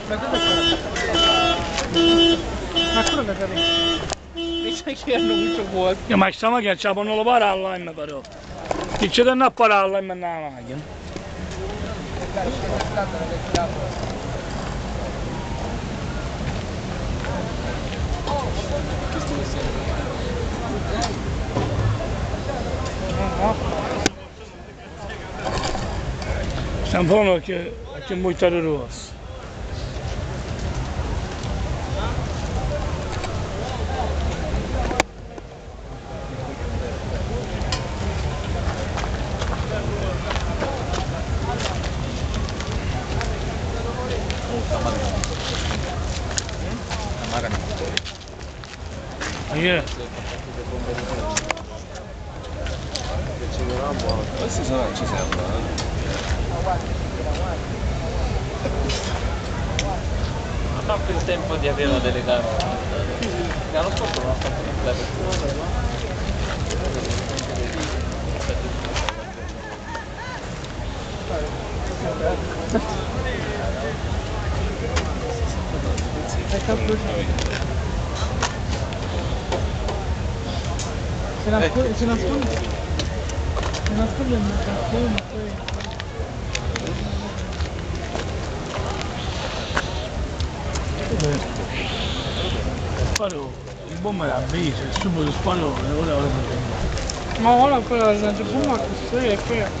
Ma cosa è? Ma quello che per mi sai che hanno avuto vuoto. Ma stiamo che ci fanno parare là, però. Chi ci danno a parare là nella macchina? Stiamo buono che è molto rosso. Yeah. Questi sono ci sembra. Ha fatto il tempo di avere delle gare. L'anno scorso non ha fatto niente Si nasconde il microfono poi. Sparo, il bomba era base, il subo di sparo, ora. Ma ora quella è già bomba così è che.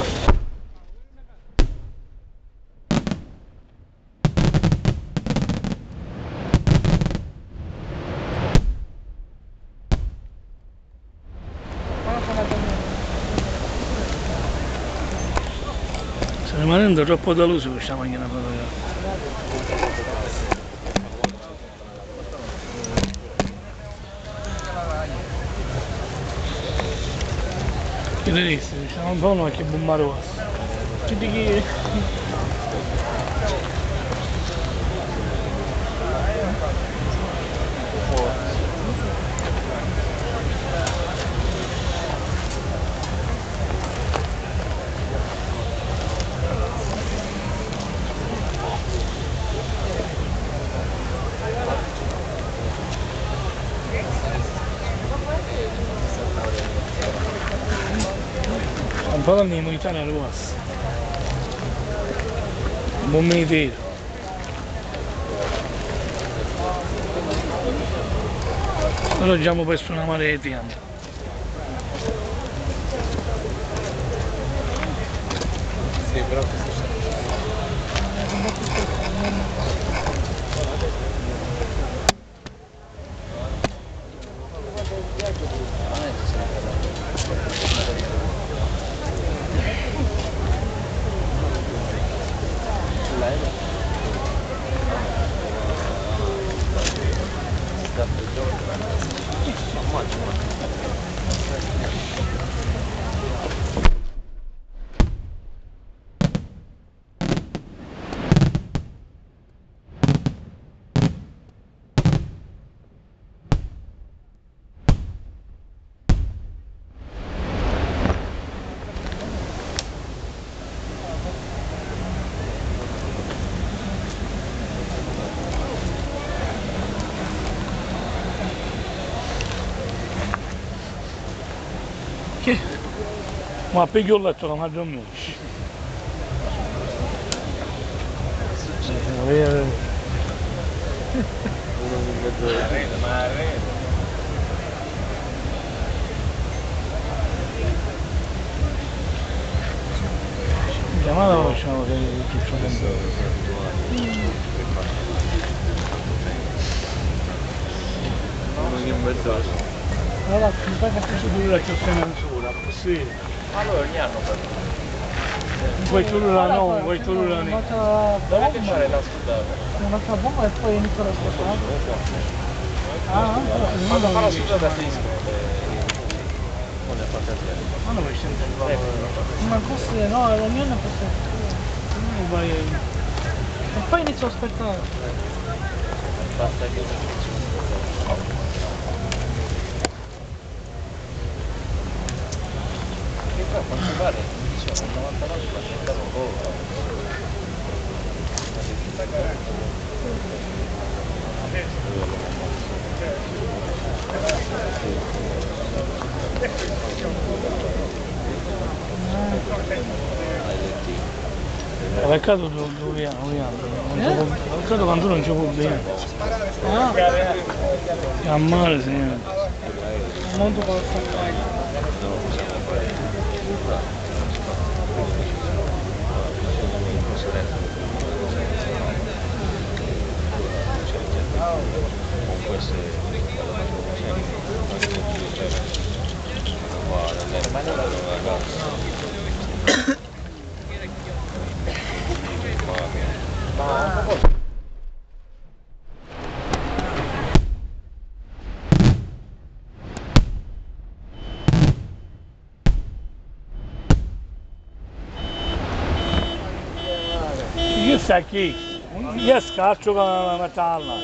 Sta rimanendo troppo da luce questa macchina però. Che ne dici? Diciamo un po' una che bomba rossa. Che di chi? Un po' di monetaria rossa. Un buon monetario. Noi abbiamo perso una marea di tempo. Sì, però questo Che? Ma piglio il letto che mi ha dormito. ma arreda. Chiamata la facciamo che tutto tempo. Non in mezzo. Allora, mi fai capire Sicuro che sei ancora, sì. Allora gli hanno fatto. Vuoi tu la no, vuoi tu la no. un'altra Dove che c'è bomba, la scudata? un'altra bomba e poi inizia la scappata. Ah, Quando fa la scudata si iscrive. Non è fantasia. Ma non vuoi sentire ma questo no, la mia non posso. non vai. E poi inizio a aspettare. Basta che che poi a quanto pare diciamo il 99% poco. Peccato dove peccato quando non ci può bene. A male, signore. Molto poco. Con queste Io sta qui, io scaccio con la metallo.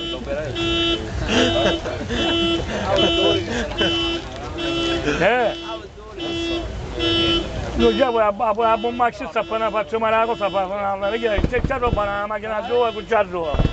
Io già poi a bomba ci sta appena faccio male la cosa, perché c'è roba nella macchina giovane con già roba.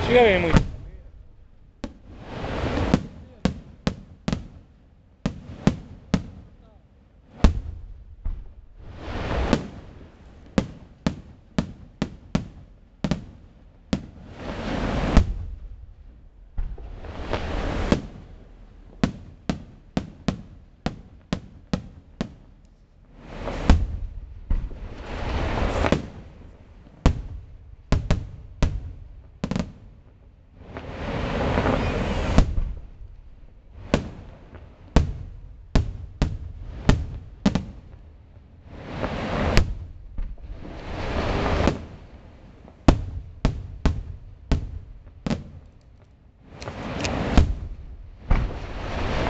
Ci vedremo.